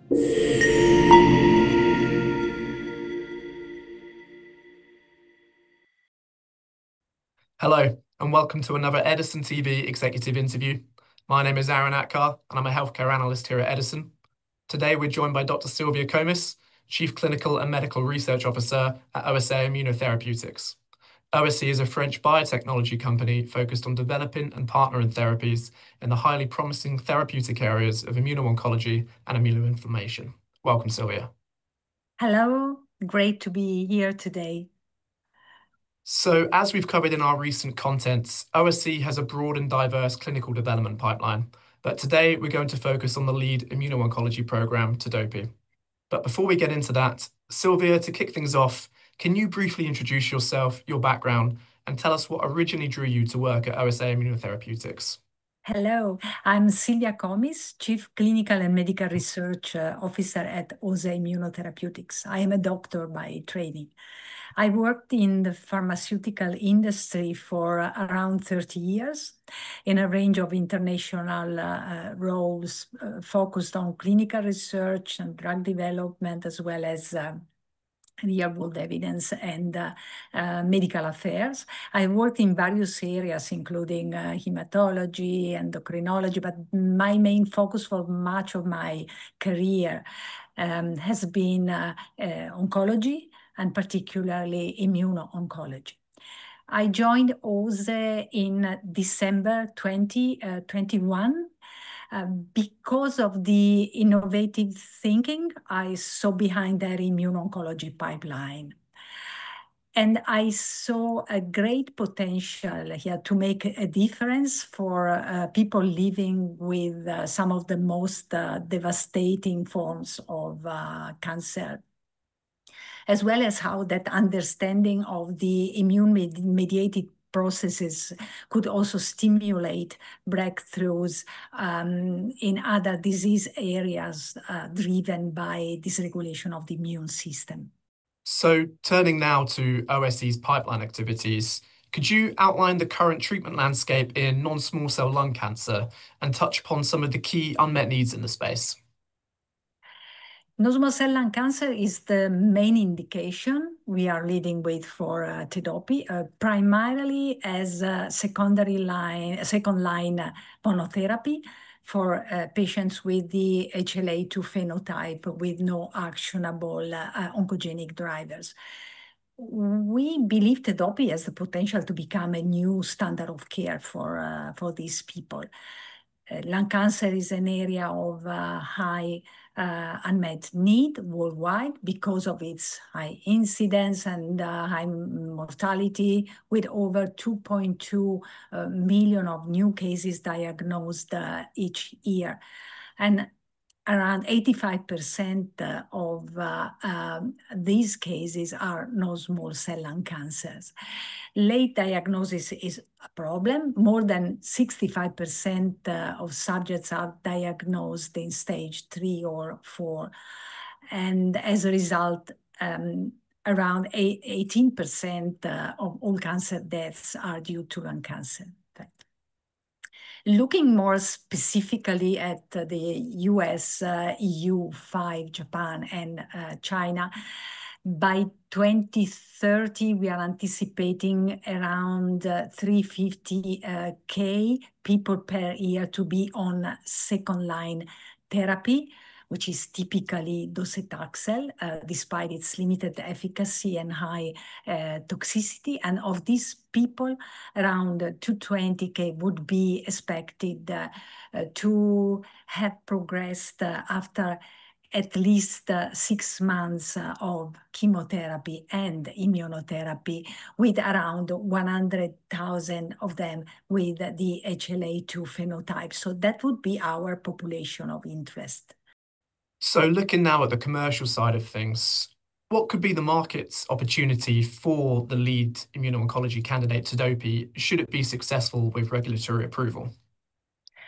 Hello, and welcome to another Edison TV executive interview. My name is Aaron Atkar, and I'm a healthcare analyst here at Edison. Today, we're joined by Dr. Silvia Comis, Chief Clinical and Medical Research Officer at OSE Immunotherapeutics. OSE is a French biotechnology company focused on developing and partnering therapies in the highly promising therapeutic areas of immuno-oncology and immuno-inflammation. Welcome, Silvia. Hello, great to be here today. So, as we've covered in our recent contents, OSE has a broad and diverse clinical development pipeline, but today we're going to focus on the lead immuno-oncology program, Tedopi. But before we get into that, Silvia, to kick things off, can you briefly introduce yourself, your background, and tell us what originally drew you to work at OSE Immunotherapeutics? Hello, I'm Silvia Comis, Chief Clinical and Medical Research Officer at OSE Immunotherapeutics. I am a doctor by training. I worked in the pharmaceutical industry for around 30 years in a range of international roles focused on clinical research and drug development, as well as real-world evidence and medical affairs. I worked in various areas, including hematology, endocrinology, but my main focus for much of my career has been oncology, and particularly immuno-oncology. I joined OSE in December 2021 because of the innovative thinking I saw behind their immuno-oncology pipeline. And I saw a great potential here to make a difference for people living with some of the most devastating forms of cancer, as well as how that understanding of the immune-mediated processes could also stimulate breakthroughs in other disease areas driven by dysregulation of the immune system. So, turning now to OSE's pipeline activities, could you outline the current treatment landscape in non-small cell lung cancer and touch upon some of the key unmet needs in the space? Non-small cell lung cancer is the main indication we are leading with for Tedopi, primarily as a second line monotherapy for patients with the HLA-2 phenotype with no actionable oncogenic drivers. We believe Tedopi has the potential to become a new standard of care for these people. Lung cancer is an area of high unmet need worldwide because of its high incidence and high mortality, with over 2.2 million of new cases diagnosed each year. And around 85% of these cases are non-small cell lung cancers. Late diagnosis is a problem. More than 65% of subjects are diagnosed in stage 3 or 4. And as a result, around 18% of all cancer deaths are due to lung cancer. Looking more specifically at the US, EU, 5, Japan, and China, by 2030, we are anticipating around 350K people per year to be on second-line therapy, which is typically docetaxel, despite its limited efficacy and high toxicity. And of these people, around 220K would be expected to have progressed after at least 6 months of chemotherapy and immunotherapy, with around 100,000 of them with the HLA-2 phenotype. So that would be our population of interest. So, looking now at the commercial side of things, what could be the market's opportunity for the lead immuno-oncology candidate, Tedopi, should it be successful with regulatory approval?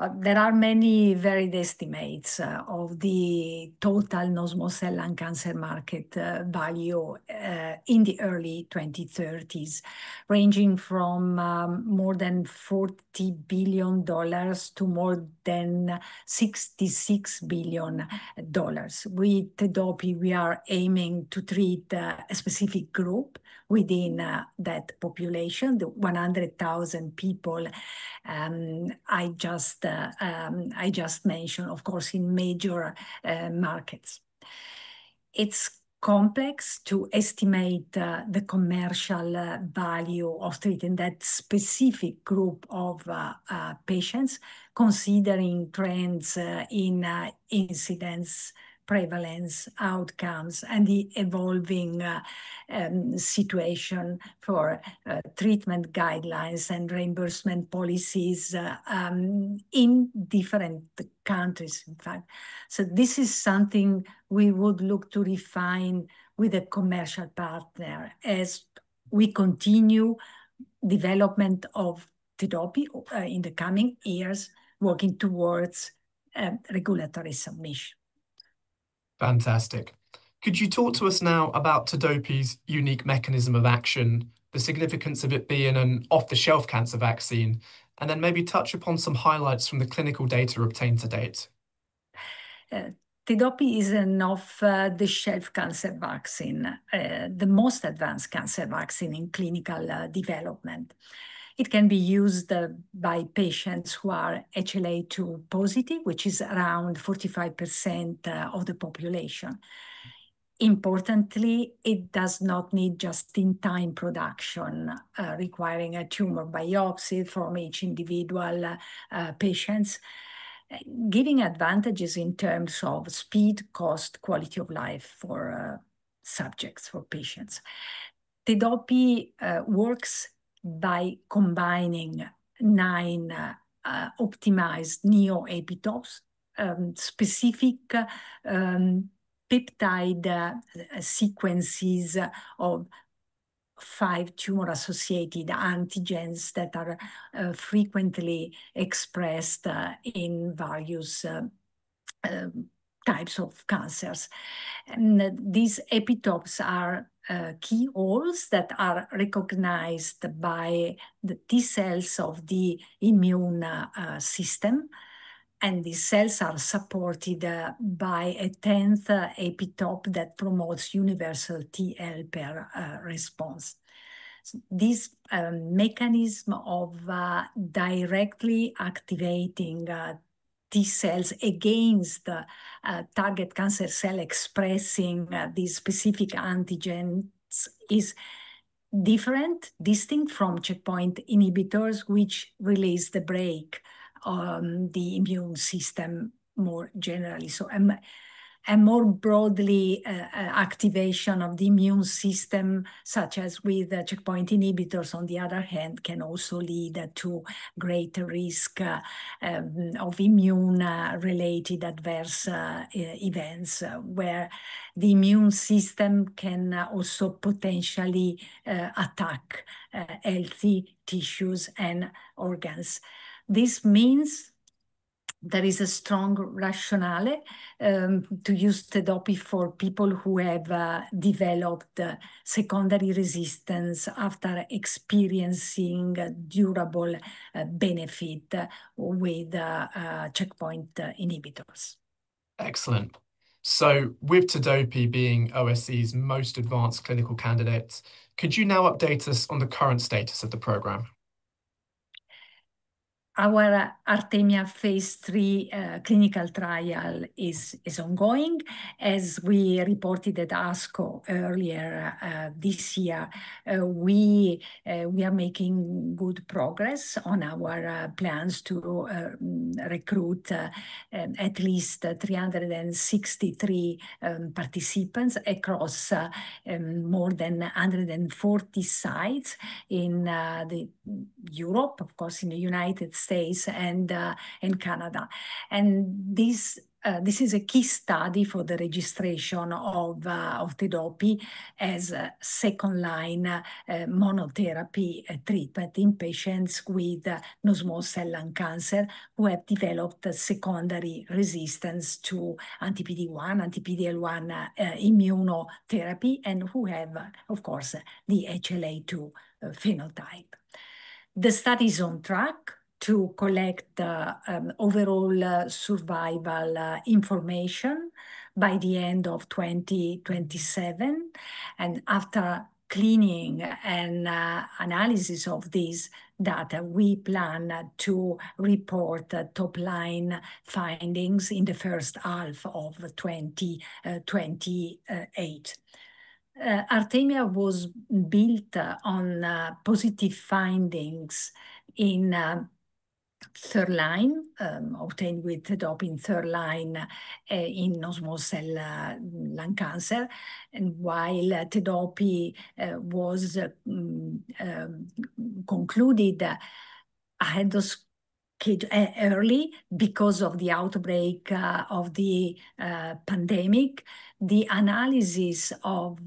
There are many varied estimates of the total non-small cell lung cancer market value in the early 2030s, ranging from more than $40 billion to more than $66 billion. With Tedopi, we are aiming to treat a specific group within that population, the 100,000 people I just mentioned, of course, in major markets. It's complex to estimate the commercial value of treating that specific group of patients, considering trends in incidence, prevalence, outcomes, and the evolving situation for treatment guidelines and reimbursement policies in different countries, in fact. So this is something we would look to refine with a commercial partner as we continue development of Tedopi in the coming years, working towards regulatory submission. Fantastic. Could you talk to us now about Tedopi's unique mechanism of action, the significance of it being an off-the-shelf cancer vaccine, and then maybe touch upon some highlights from the clinical data obtained to date? Tedopi is an off-the-shelf cancer vaccine, the most advanced cancer vaccine in clinical development. It can be used by patients who are HLA-2 positive, which is around 45% of the population. Importantly, it does not need just-in-time production, requiring a tumor biopsy from each individual patients, giving advantages in terms of speed, cost, quality of life for subjects, for patients. Tedopi works by combining 9 optimized neoepitopes, specific peptide sequences of 5 tumor-associated antigens that are frequently expressed in various types of cancers. And these epitopes are key holes that are recognized by the T cells of the immune system. And these cells are supported by a 10th epitope that promotes universal T helper response. So this mechanism of directly activating T cells against target cancer cell expressing these specific antigens is distinct from checkpoint inhibitors, which release the brake on the immune system more generally. So a more broadly activation of the immune system, such as with checkpoint inhibitors, on the other hand, can also lead to greater risk of immune-related adverse events, where the immune system can also potentially attack healthy tissues and organs. This means there is a strong rationale to use Tedopi for people who have developed secondary resistance after experiencing durable benefit with checkpoint inhibitors. Excellent. So with Tedopi being OSE's most advanced clinical candidate, could you now update us on the current status of the program? Our ARTEMIA Phase III clinical trial is ongoing. As we reported at ASCO earlier this year, we are making good progress on our plans to recruit at least 363 participants across more than 140 sites in Europe, of course, in the United States and in Canada. And this this is a key study for the registration of Tedopi as a second-line monotherapy treatment in patients with non-small cell lung cancer who have developed secondary resistance to anti-PD-1, anti-PD-L1 immunotherapy, and who have, of course, the HLA-2 phenotype. The study is on track to collect overall survival information by the end of 2027. And after cleaning and analysis of these data, we plan to report top-line findings in the first half of 2028. ARTEMIA was built on positive findings in third line, obtained with Tedopi in third line in non-small cell lung cancer. And while Tedopi was concluded ahead of early because of the outbreak of the pandemic, the analysis of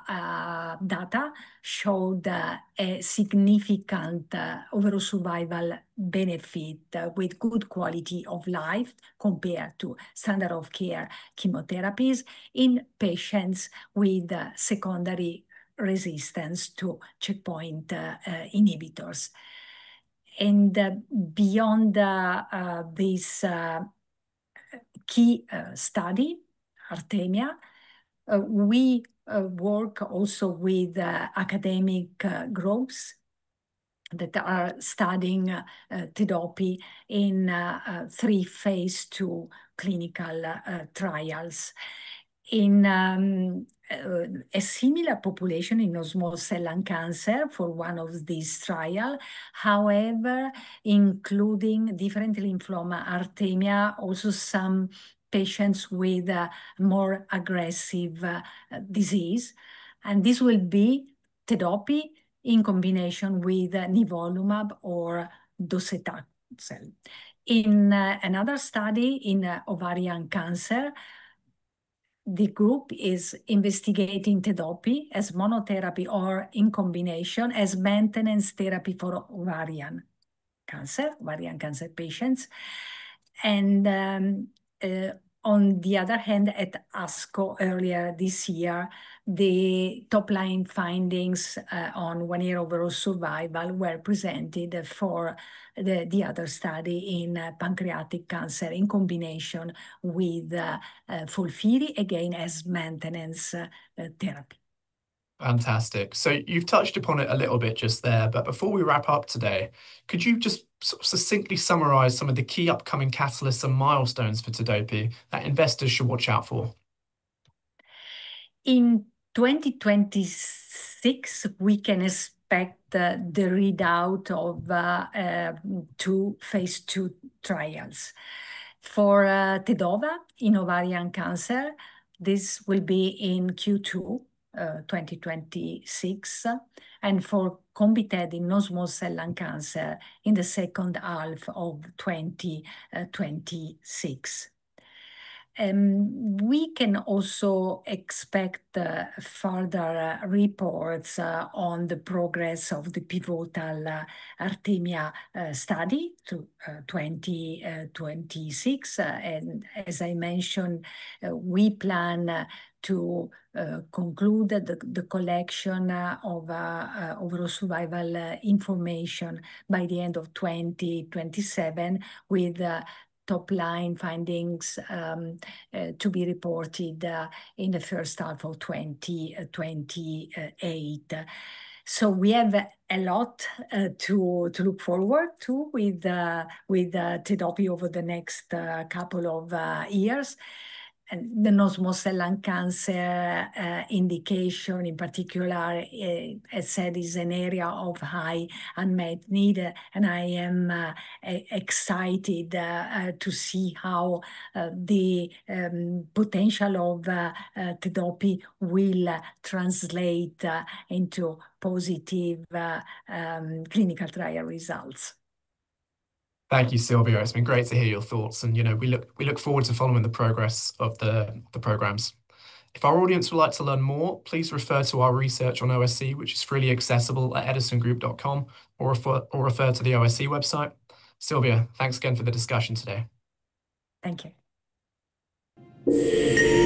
data showed a significant overall survival benefit with good quality of life compared to standard of care chemotherapies in patients with secondary resistance to checkpoint inhibitors. And beyond this key study, ARTEMIA, we work also with academic groups that are studying Tedopi in 3 phase II clinical trials. In a similar population in non-small cell lung cancer for one of these trials, however, including different lymphoma, ARTEMIA, also some patients with more aggressive disease. And this will be Tedopi in combination with nivolumab or docetaxel. In another study in ovarian cancer, the group is investigating Tedopi as monotherapy or in combination as maintenance therapy for ovarian cancer patients. And on the other hand, at ASCO earlier this year, the top-line findings on 1-year overall survival were presented for the other study in pancreatic cancer in combination with FOLFIRI, again as maintenance therapy. Fantastic. So you've touched upon it a little bit just there, but before we wrap up today, could you just sort of succinctly summarize some of the key upcoming catalysts and milestones for Tedopi that investors should watch out for? In 2026, we can expect the readout of 2 phase II trials. For Tedopi in ovarian cancer, this will be in Q2 2026, and for Combitad in non-small cell lung cancer in the second half of 2026. We can also expect further reports on the progress of the pivotal ARTEMIA study to 2026. And as I mentioned, we plan to conclude the collection of overall survival information by the end of 2027 with top-line findings to be reported in the first half of 2028. So we have a lot to look forward to with Tedopi over the next couple of years. And the non-small cell lung cancer indication in particular, as said, is an area of high unmet need. And I am excited to see how the potential of Tedopi will translate into positive clinical trial results. Thank you, Silvia. It's been great to hear your thoughts, and we look forward to following the progress of the programs. If our audience would like to learn more, please refer to our research on OSE, which is freely accessible at edisongroup.com, or refer to the OSE website. Silvia, thanks again for the discussion today. Thank you.